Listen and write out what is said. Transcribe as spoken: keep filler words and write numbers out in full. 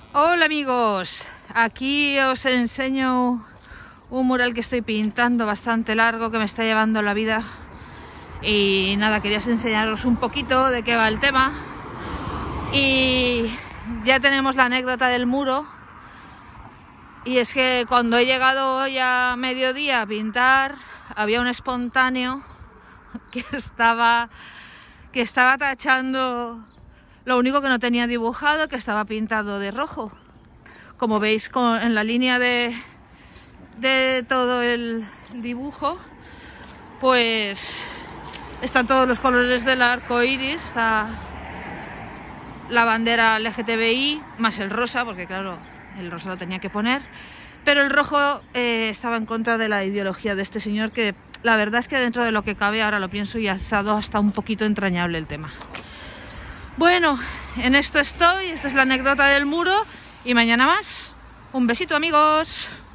Hola amigos, aquí os enseño un mural que estoy pintando bastante largo que me está llevando la vida y nada, quería enseñaros un poquito de qué va el tema. Y ya tenemos la anécdota del muro, y es que cuando he llegado hoy a mediodía a pintar había un espontáneo que estaba, que estaba tachando lo único que no tenía dibujado, que estaba pintado de rojo. Como veis con, en la línea de, de todo el dibujo, pues están todos los colores del arco iris, está la bandera L G T B I, más el rosa, porque claro, el rosa lo tenía que poner, pero el rojo eh, estaba en contra de la ideología de este señor, que la verdad es que dentro de lo que cabe, ahora lo pienso, y ha estado hasta un poquito entrañable el tema. Bueno, en esto estoy, esta es la anécdota del muro y mañana más. Un besito amigos.